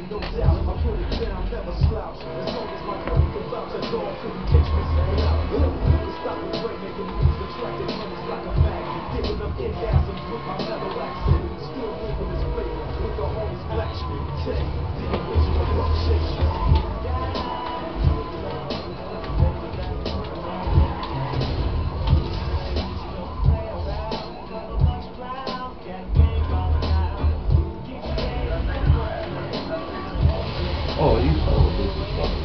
no doubt. I put it down, never slouch. As long as my money comes out, the dog couldn't catch me saying out. Never stop the break, making moves, attracting money's like a magnet. Giving them orgasms with my mellow accent. Still moving this paper with the homies black street. Take the original rock shake. Oh, you saw this is fucking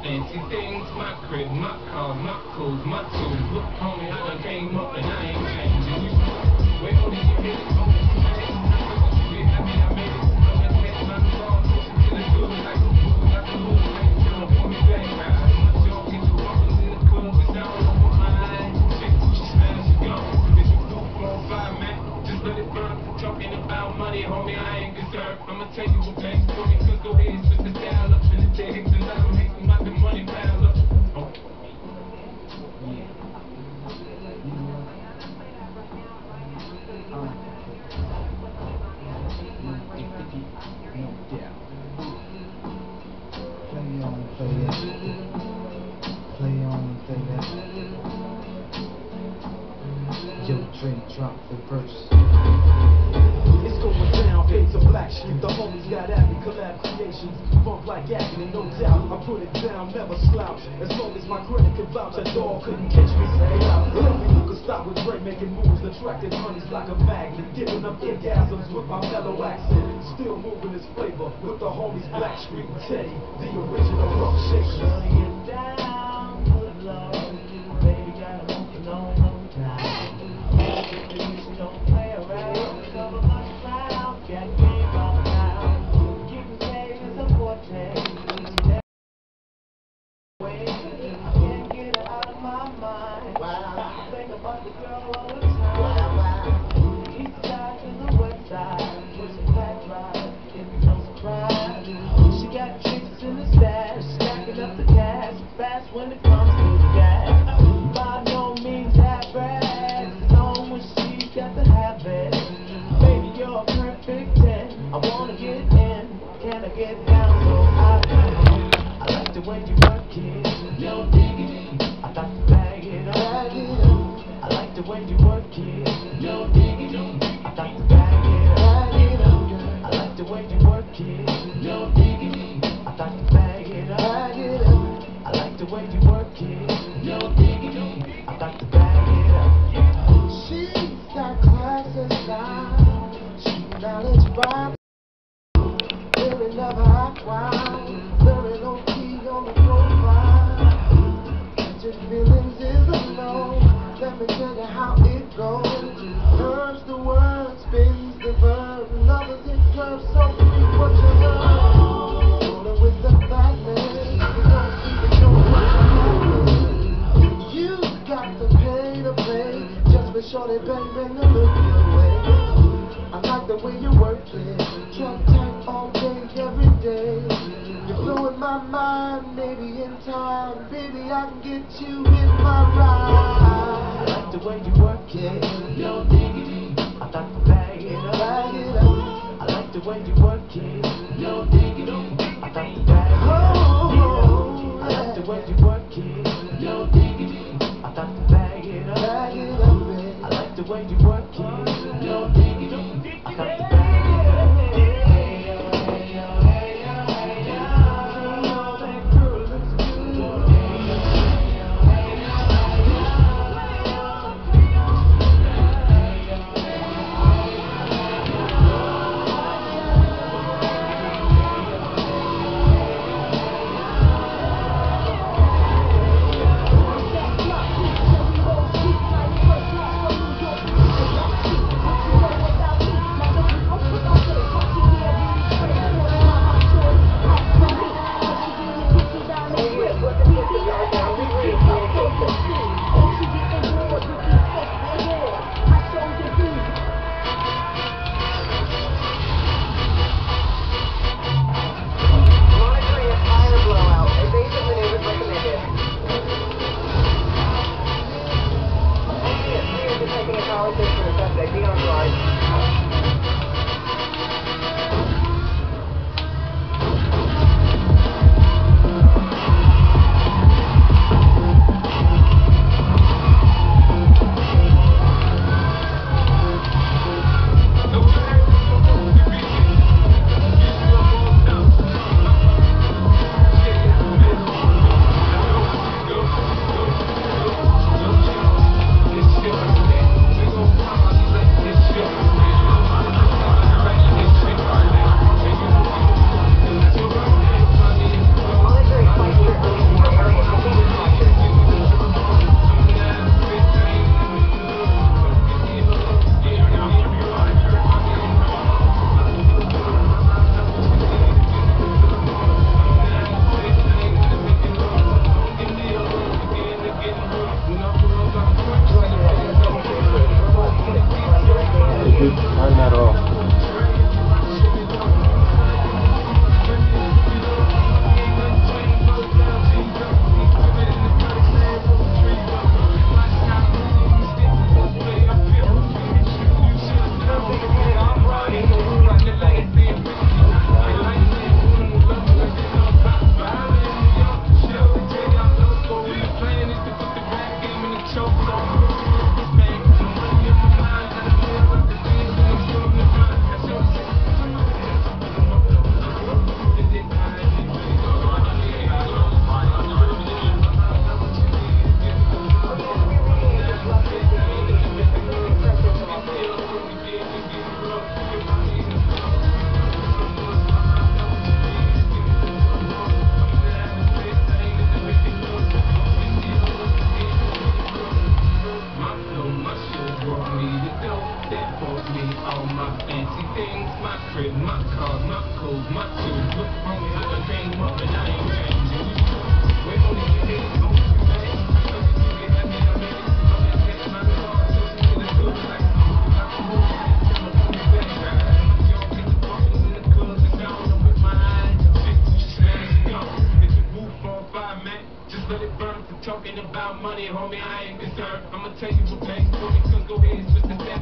fancy things, my crib, my car, my clothes, my tools. Look, homie, I done came up and I ain't changing. You where all did you hit it? Oh, you made it. Be happy I made it. Don't let me my wrong. Till it's good like a fool, like a fool. Tell me for me back. My job get you walking in the club, it's down on my mind. Shit, she smash, she gone. If you do 4 or 5, man, just let it burn. Talking about money, homie, I ain't concerned. I'ma tell you what banks for me, cause go ahead, switch the dial up. And if they hate the line, I'm hating about the money pile up. Oh. Yo, Dre, drop the verse. It's going down, fade to Black Street. The homies got at me, collab creations. Funk like acting, and no doubt I put it down, never slouch. As long as my credit can vouch, a dog couldn't catch me. Say out, nothing you could stop with Dre making moves, attracting honeys like a magnet, giving them orgasms with my mellow accent. Still moving his flavor with the homies Black Street and Teddy, the original rough shakers. Down, good Lord, baby, gotta move it on time. Don't play around, cover my cloud, get game on now. Keep paid as a forte. I can't get her out of my mind. I think about the girl all the time. East side to the west side, pushing back drive, it's no surprise. She got tricks in the stash, stacking up the cash, fast when it comes to the gas. By no means average, long as she's got the habit. Baby, you're a perfect 10. I wanna get in, can I get down so I like the way you work it, no diggity. I got to bag it up. I like the way you work it, no diggity. I got to bag it up. I like the way you work it, no diggity. I got to bag it up. I like the way you work it, no diggity. I got to bag it up. She's got class and style. She knowledgeable. Very never high crowd. Very low key on the profile. Catching feelings is a no. Let me tell you how it goes. Curves the word, spins the verb. Lovers it curves so free what you heard. Rolling with the fatness. You don't even know what's happening. You got to pay to play. Just for sure they bang bang to look your way. I like the way you work it. Truck tight all day, every day. You're blowing my mind, maybe in time. Baby, I can get you in my ride. I like the way you work it, no diggity. I got to bag it up. I like the way you work it, no diggity. I got to bag it up. I like the way you work it, no diggity. I got to bag it up. I like the way you work it, no diggity. I got to bag it up. burn for talking about money, homie, I ain't concerned. I'ma tell you what pays for me, cause go ahead and switch the step.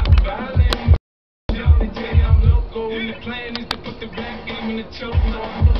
The plan is to put the rap game in the choke.